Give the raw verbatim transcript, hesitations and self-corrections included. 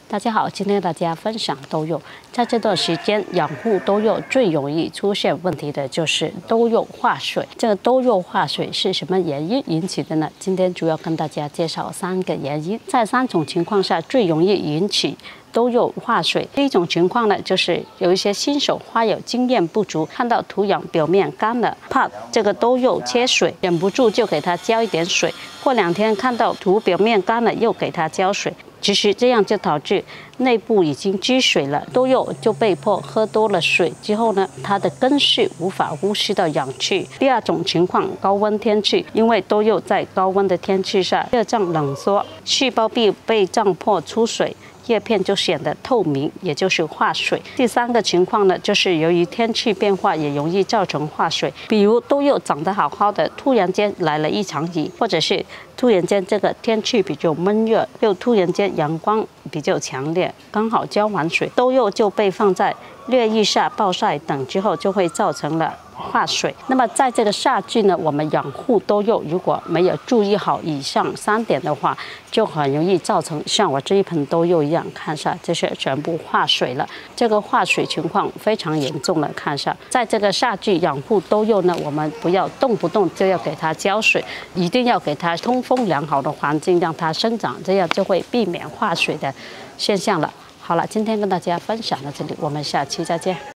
大家好，今天大家分享豆柚。在这段时间，养护豆柚最容易出现问题的就是豆柚化水。这个豆柚化水是什么原因引起的呢？今天主要跟大家介绍三个原因。在三种情况下最容易引起豆柚化水。第一种情况呢，就是有一些新手花友经验不足，看到土壤表面干了，怕这个豆柚缺水，忍不住就给它浇一点水。过两天看到土表面干了，又给它浇水。其实这样就导致内部已经积水了，豆柚就被迫喝多了水之后呢，它的根系无法呼吸到氧气。第二种情况，高温天气，因为豆柚在高温的天气下热胀冷缩，细胞壁被胀破出水。叶片就显得透明，也就是化水。第三个情况呢，就是由于天气变化也容易造成化水，比如豆柚长得好好的，突然间来了一场雨，或者是突然间这个天气比较闷热，又突然间阳光比较强烈，刚好浇完水，豆柚就被放在烈日下暴晒等之后，就会造成了化水。那么在这个夏季呢，我们养护豆柚如果没有注意好以上三点的话，就很容易造成像我这一盆豆柚一样，看一下这些全部化水了。这个化水情况非常严重了，看一下。在这个夏季养护豆柚呢，我们不要动不动就要给它浇水，一定要给它通风良好的环境让它生长，这样就会避免化水的现象了。好了，今天跟大家分享到这里，我们下期再见。